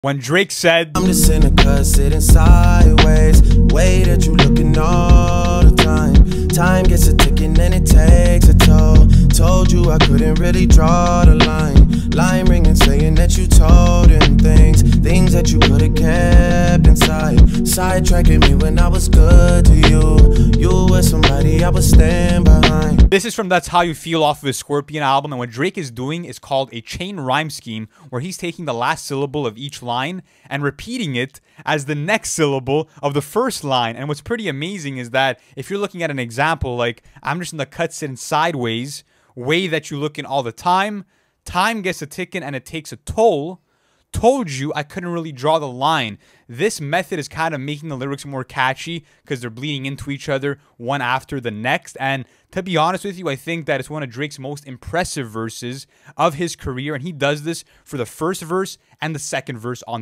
When Drake said, I'm just in the cut sitting sideways, way that you looking all the time. Time gets a ticking and it takes a toll. Told you I couldn't really draw the line. Line ringing saying that you told him things that you could have kept inside. Sidetracking me when I was good to you. You were somebody I would stand behind. This is from That's How You Feel off of his Scorpion album, and what Drake is doing is called a chain rhyme scheme, where he's taking the last syllable of each line and repeating it as the next syllable of the first line. And what's pretty amazing is that if you're looking at an example like, I'm just in the cut sitting sideways, way that you looking all the time, time gets a ticking and it takes a toll. Told you I couldn't really draw the line. This method is kind of making the lyrics more catchy because they're bleeding into each other one after the next. And to be honest with you, I think that it's one of Drake's most impressive verses of his career. And he does this for the first verse and the second verse on